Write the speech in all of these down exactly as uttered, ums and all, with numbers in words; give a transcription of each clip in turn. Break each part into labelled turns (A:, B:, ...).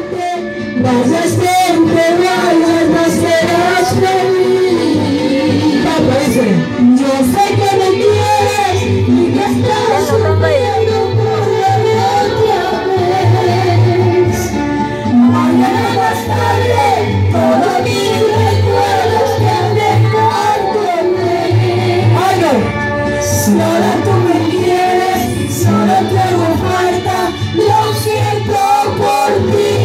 A: siempre, vayas siempre, vayas, no serás feliz. Papá dice, yo sé que me quieres y que estás sufriendo por la otra vez. Mañana más tarde, todos mis recuerdos te han dejado en mí. Solo tú me quieres, solo te hago falta, lo siento por ti.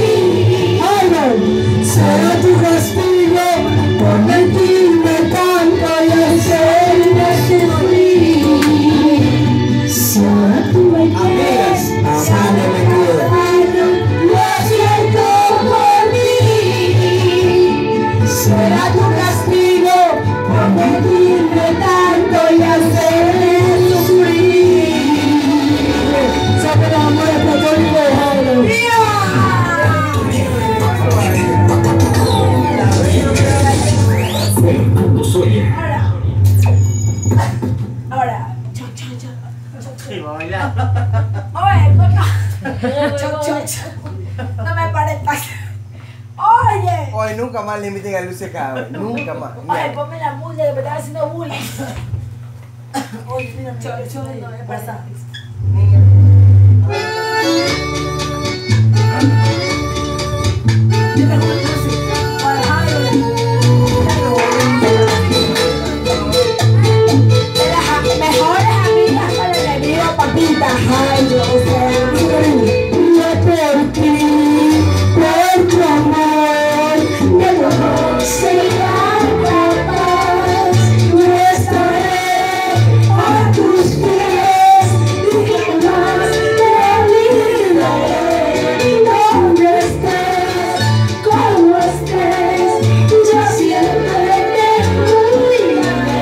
A: Será tu castigo por mentirme tanto y hacerme sufrir. Solo tú me quieres, solo te hago falta, lo siento por ti. Será tu castigo por mentirme tanto y hacerme sufrir. Sabe el amor platónico de Jairo.
B: Ahora, cha, cha, cha. Sí, baila. Oye, coño. Cha, cha, cha. No me paretas. Oye.
C: Oye, nunca más le inviten a Lucia Cabal. Nunca más.
B: Oye, ponme la música que me están haciendo bullying. Oye, mira, cha, cha, no me pasa. Yo me acuerdo así. Para Jairo. Mejores amigas para el enemigo, papita. Jairo, o sea,
A: yo por ti, por tu amor, de no sería capaz. Yo estaré a tus pies y jamás te olvidaré. Donde estés, como estés, yo siempre te cuidaré.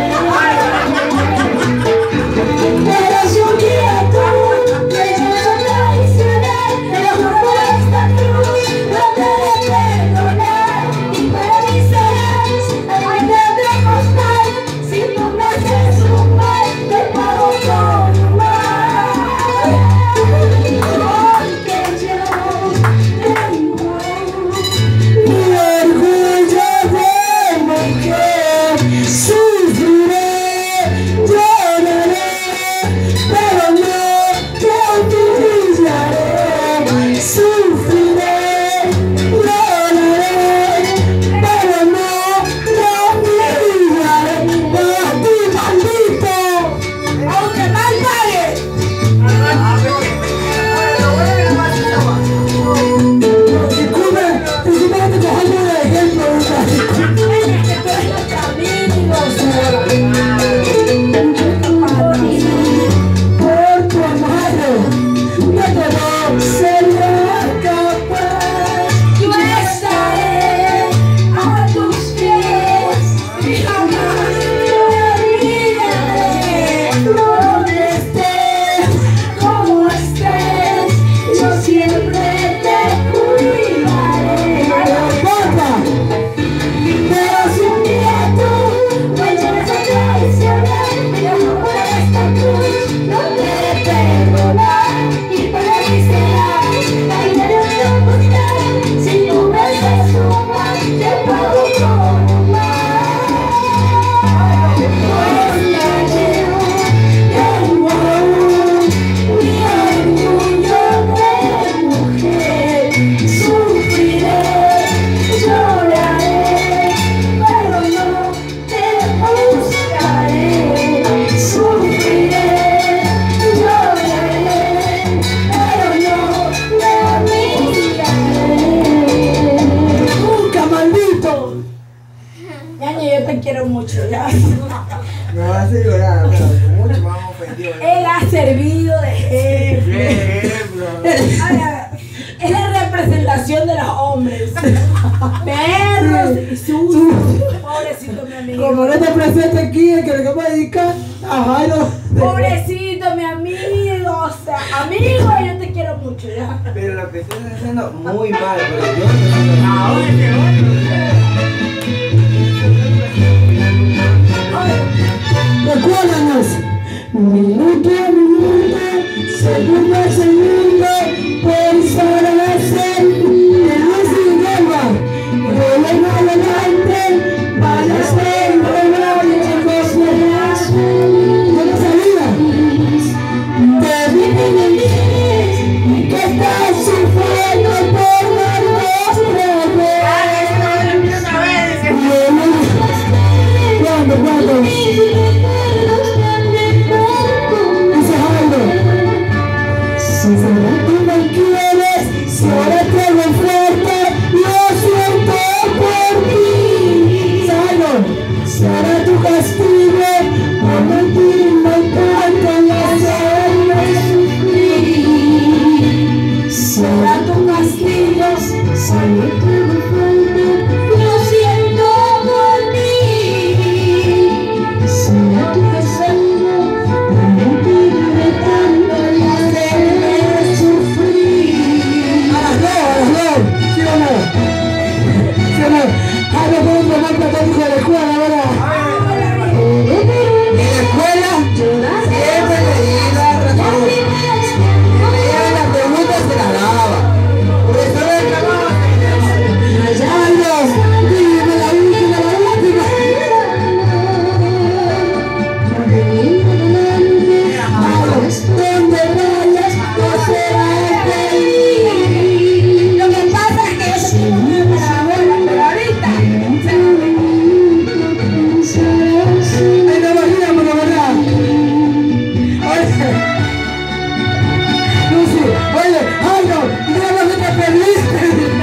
A: Pero si un día tú me llegas a traicionar, te lo juro por esta cruz, no te de perdonar. Y para mí serás algo de costar. Si tú me haces un mal, te pago con un mal. Porque yo tengo mi orgullo de mujer. Sufriré, lloraré, pero no te humillaré. Sufriré, lloraré, pero no te humillaré. Para ti, maldito, aunque mal pague. Disculpe, disculpe que te cojo de ejemplo. Tienes que tú eres nuestro amigo, o sea. Por tu amor, de todo será capaz. Yo estaré a tus pies y jamás te olvidaré. Donde estés, como estés, yo siempre te cuidaré. Pero si un día tú me llegas a traicionar, te dejo por esta cruz, no te de perdonar. Y para mí serás la vida de costar. Si tú me haces un mal, te pago con un mal. Pues ya llevo, tengo mi orgullo de mujer. Sufriré, lloraré, pero no te buscaré. Sufriré, lloraré, pero no te humillaré. Nunca, maldito. Ñaño, yo te quiero mucho, ya.
C: Me vas a hacer llorar, pero mucho más ofendido.
B: Él ha servido de jefe.
C: Qué ejemplo.
B: Ay, a ver, es la representación de los hombres. Perros y sucios. Pobrecito, mi amigo.
A: Como no te presente aquí, el que le vamos a dedicar a Jairo.
B: Pobrecito, mi amigo. O sea, amigo, yo te quiero mucho, ya.
C: Pero lo que estás haciendo muy mal, pero yo no estoy haciendo
B: Ahora te voy.
A: Recuérdanos, minuto a minuto, segundo a segundo, pensar en hacer lo más platónico de la escuela, ¿verdad? En la escuela siempre le di la razón. Ella la pregunta se la daba. Por eso le acababa. Mayalo, dime la última, la última. Donde vayas, no serás feliz.
B: Lo que pasa es que yo soy una para la abuela, pero ahorita.
A: Ay, no imaginamos, la verdad. Oye, Lucy, oye, ay no, mira lo que te perdiste.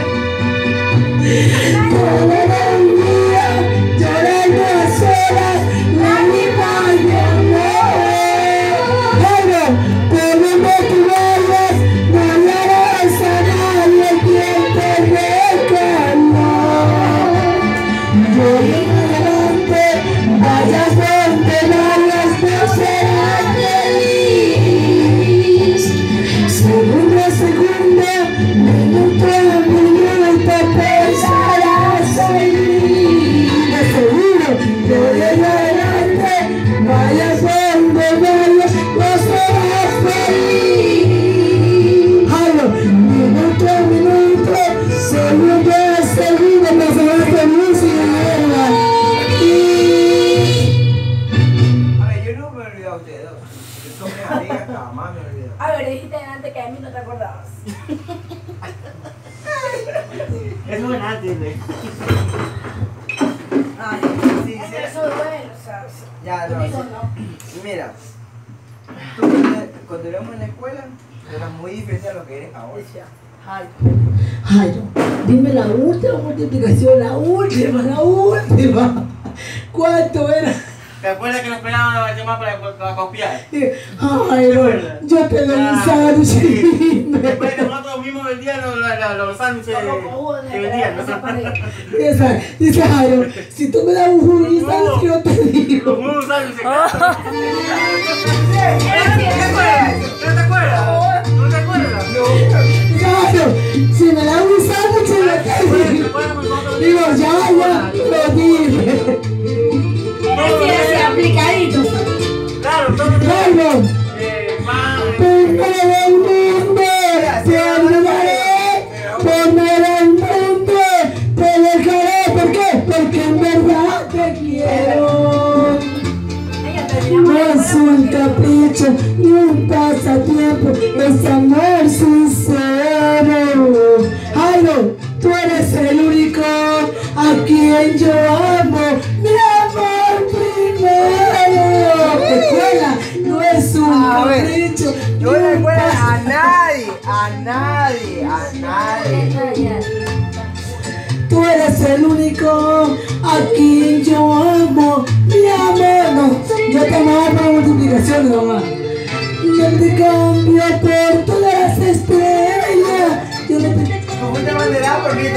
A: Todo el día llorando a solas, lágrimas de amor. Ay no, por donde tú vayas, no hallarás a nadie quien te recaló. Yo adelante, vayas donde vayas, no serás feliz. Segundo a segundo, minuto a minuto, pensarás en mí. De seguro, de hoy en adelante, vayas donde vayas, no serás feliz. Jalo, minuto a minuto, segundo a segundo, pensarás en mí.
C: A ver, yo no me he olvidado de ustedes dos. Yo soy mis amigas, jamás me he olvidado.
B: A ver, dijiste antes que a mí no te acordabas.
D: Es muy antes, güey.
C: Ay, sí, sí.
B: Eso es bueno, o sea.
C: Ya, no,
B: Conmigo
C: sí.
B: no.
C: Y mira, tú cuando, cuando éramos en la escuela, eras muy diferente a lo que eres ahora.
B: Decía, ay,
A: Jairo, dime la última multiplicación, la última, la última. ¿Cuánto era?
D: ¿Te acuerdas que nos pegaban a llamar para, para copiar?
A: Jairo, yo te doy un sándwich.
D: Después que nosotros mismos vendíamos los, los, los sándwiches que vendían, ¿no?
A: Dice, dice Jairo, si tú me das un jugo y un sándwich que no te digo.
D: Los juegos sándwiches. ¿No te acuerdas? ¿No te acuerdas?
A: Jairo, si me das un sándwich no te digo. Digo, ya, ya, lo dije.
B: así, aplicaditos.
D: Claro, todo.
A: Jairo,
D: Eh, pan.
A: por todo el mundo, te ayudaré. Por todo el mundo, te dejaré. ¿Por qué? Porque en verdad te quiero. No es un capricho ni un pasatiempo, es amor sincero. Jairo, tú eres el único a quien yo amo, mi amor primero. Escuela, no es un
C: A ver,
A: capricho.
C: Yo no le recuerdo a nadie, a nadie, a nadie.
A: Tú eres el único a quien yo amo, mi amor. No, yo te amaba por multiplicación, mamá. Yo te cambio por todas las estrellas. Yo no te...
C: ¿Cómo te mandará por qué?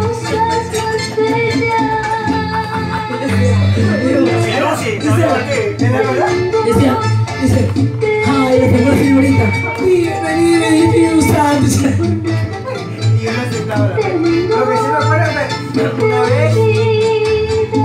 D: Sí, ¿sabes por qué?
C: ¿Te acuerdas?
A: Decía, dice, ay, la mejor figurita. Dime, dime, dime un sándwich.
C: Y yo no aceptaba la verdad. Lo que sí me acuerdo es que una vez